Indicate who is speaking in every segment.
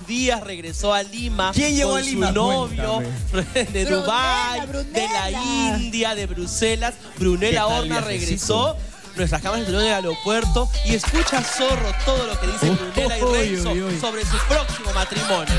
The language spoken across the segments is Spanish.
Speaker 1: días regresó a Lima.
Speaker 2: ¿Quién llegó
Speaker 1: con
Speaker 2: a Lima?
Speaker 1: su novio de Dubái, de la India, de Bruselas. Brunella Horna regresó. Nuestras cámaras estuvieron en el aeropuerto y escucha Zorro todo lo que dicen Brunella y Renzo sobre su próximo matrimonio.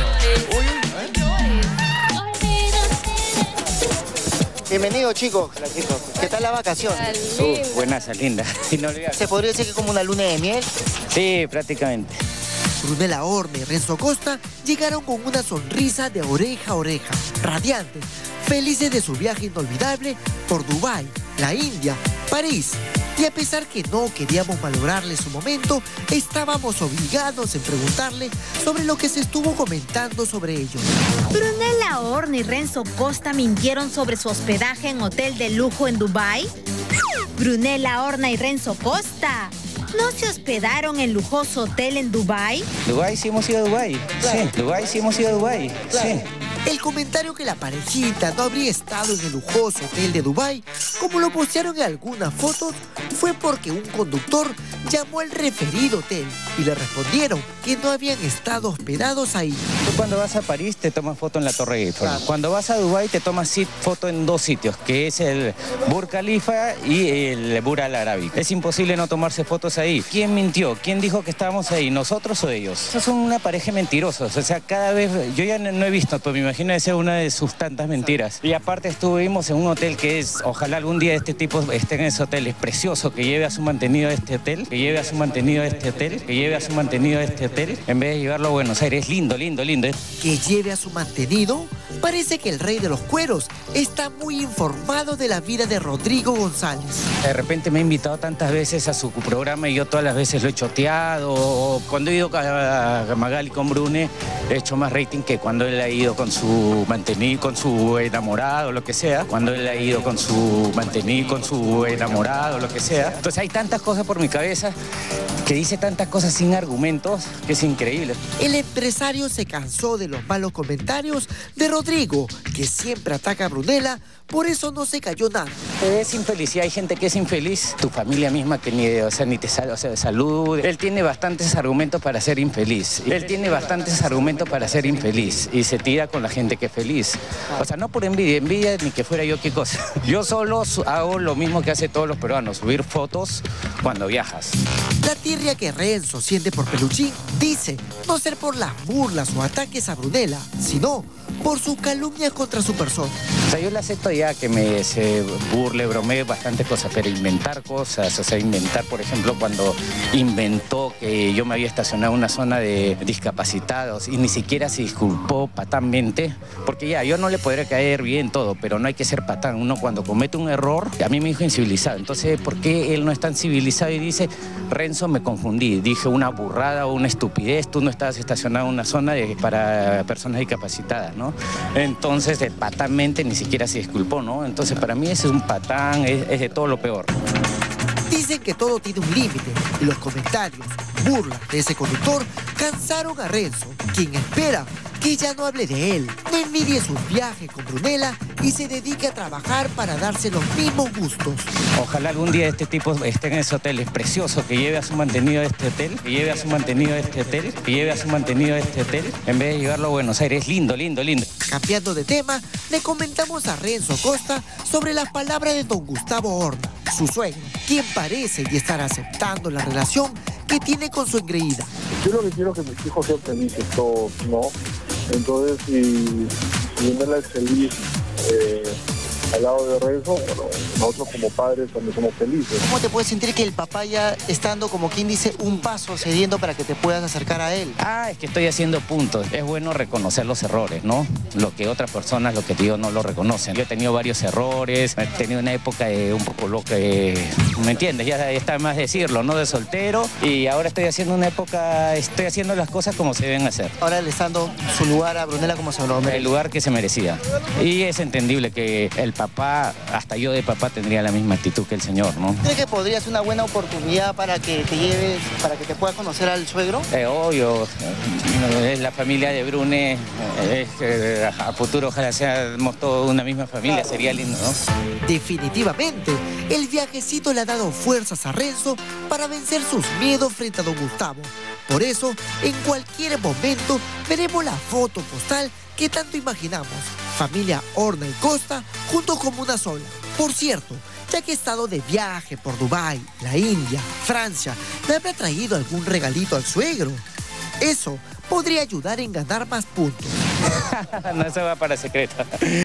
Speaker 3: Bienvenidos, chicos. ¿Qué tal la vacación?
Speaker 4: Buenas, linda.
Speaker 3: ¿Se podría decir que es como una luna de miel?
Speaker 4: Sí, prácticamente.
Speaker 5: Brunella Horna y Renzo Costa llegaron con una sonrisa de oreja a oreja, radiantes, felices de su viaje inolvidable por Dubái, la India, París. Y a pesar que no queríamos valorarle su momento, estábamos obligados en preguntarle sobre lo que se estuvo comentando sobre ellos.
Speaker 6: ¿Brunella Horna y Renzo Costa mintieron sobre su hospedaje en hotel de lujo en Dubái? Brunella Horna y Renzo Costa, ¿no se hospedaron en lujoso hotel en Dubái?
Speaker 4: Dubái sí hemos ido a Dubái. Sí, Dubái sí hemos ido a Dubái. Sí.
Speaker 5: El comentario que la parejita no habría estado en el lujoso hotel de Dubái, como lo postearon en algunas fotos, fue porque un conductor llamó al referido hotel y le respondieron que no habían estado hospedados ahí.
Speaker 4: Tú cuando vas a París te tomas foto en la Torre Eiffel. Cuando vas a Dubái te tomas foto en dos sitios, que es el Burj Khalifa y el Burj Al Arabi. Es imposible no tomarse fotos ahí. ¿Quién mintió? ¿Quién dijo que estábamos ahí? ¿Nosotros o ellos? Esos son una pareja mentirosos. O sea, cada vez, yo ya no he visto, pero me imagino que sea una de sus tantas mentiras. Y aparte estuvimos en un hotel que es, ojalá algún día este tipo esté en ese hotel. Es precioso que lleve a su mantenido a este hotel, que lleve a su mantenido a este hotel, que lleve a su mantenido a este hotel, en vez de llevarlo a Buenos Aires. Lindo, lindo, lindo.
Speaker 5: ¿Que lleve a su mantenido? Parece que el rey de los cueros está muy informado de la vida de Rodrigo González.
Speaker 4: De repente me ha invitado tantas veces a su programa y yo todas las veces lo he choteado. O cuando he ido a Magali con Brune, he hecho más rating que cuando él ha ido con su mantenido, con su enamorado, lo que sea. Cuando él ha ido con su mantenido, con su enamorado, lo que sea. Entonces hay tantas cosas por mi cabeza, que dice tantas cosas sin argumentos, que es increíble.
Speaker 5: El empresario se cansó de los malos comentarios de Rodrigo, que siempre ataca a Brunella, por eso no se cayó nada.
Speaker 4: Es infelicidad, hay gente que es infeliz, tu familia misma que ni te sale, de salud. Él tiene bastantes argumentos para ser infeliz. Él tiene bastantes argumentos para ser infeliz y se tira con la gente que es feliz. O sea, no por envidia ni que fuera yo qué cosa. Yo solo hago lo mismo que hace todos los peruanos, subir fotos cuando viajas.
Speaker 5: La tirria que Renzo siente por Peluchín dice no ser por las burlas o ataques a Brunella, sino por sus calumnias contra su persona.
Speaker 4: O sea, yo le acepto ya que se burle, bromee bastante cosas, pero inventar cosas, o sea, inventar, por ejemplo, cuando inventó que yo me había estacionado en una zona de discapacitados y ni siquiera se disculpó patánmente, porque ya, yo no le podría caer bien todo, pero no hay que ser patán. Uno cuando comete un error, a mí me dijo incivilizado. Entonces, ¿por qué él no es tan civilizado y dice, Renzo, me confundí, dije una burrada o una estupidez, tú no estabas estacionado en una zona para personas discapacitadas, ¿no? Entonces, patánmente ni siquiera se disculpó, ¿no? Entonces, para mí ese es un patán, es de todo lo peor.
Speaker 5: Dicen que todo tiene un límite y los comentarios, burlas de ese conductor cansaron a Renzo, quien espera que ya no hable de él, no envidie sus viajes con Brunella y se dedique a trabajar para darse los mismos gustos.
Speaker 4: Ojalá algún día este tipo esté en ese hotel, es precioso, que lleve a su mantenido a este hotel, que lleve a su mantenido a este hotel, que lleve a su mantenido a este hotel, en vez de llevarlo a Buenos Aires. Lindo, lindo, lindo.
Speaker 5: Cambiando de tema, le comentamos a Renzo Costa sobre las palabras de don Gustavo Horna, su suegro, quien parece ya estar aceptando la relación que tiene con su engreída.
Speaker 7: Yo lo que quiero es que mis hijos sean felices todos, ¿no? Entonces, si Brunella es feliz al lado de Renzo, bueno, nosotros como padres también somos felices.
Speaker 3: ¿Cómo te puedes sentir que el papá ya estando, como quien dice, un paso cediendo para que te puedas acercar a él?
Speaker 4: Es que estoy haciendo puntos. Es bueno reconocer los errores, ¿no? Lo que otras personas, lo que digo, no lo reconocen. Yo he tenido varios errores, he tenido una época un poco loca, ¿me entiendes? Ya está más decirlo, ¿no? De soltero, y ahora estoy haciendo las cosas como se deben hacer.
Speaker 3: Ahora le está dando su lugar a Brunella como se lo merece.
Speaker 4: El lugar que se merecía. Y es entendible que el papá, hasta yo de papá tendría la misma actitud que el señor, ¿no?
Speaker 3: ¿Crees que podría ser una buena oportunidad para que te lleves, para que te puedas conocer al suegro?
Speaker 4: Obvio, es la familia de Brune, a futuro ojalá seamos todos una misma familia, sería lindo, ¿no?
Speaker 5: Definitivamente, el viajecito le ha dado fuerzas a Renzo para vencer sus miedos frente a don Gustavo. Por eso, en cualquier momento veremos la foto postal que tanto imaginamos. Familia Horna y Costa juntos como una sola. Por cierto, ya que he estado de viaje por Dubái, la India, Francia, ¿me habrá traído algún regalito al suegro? Eso podría ayudar en ganar más puntos.
Speaker 4: No se va para secreto.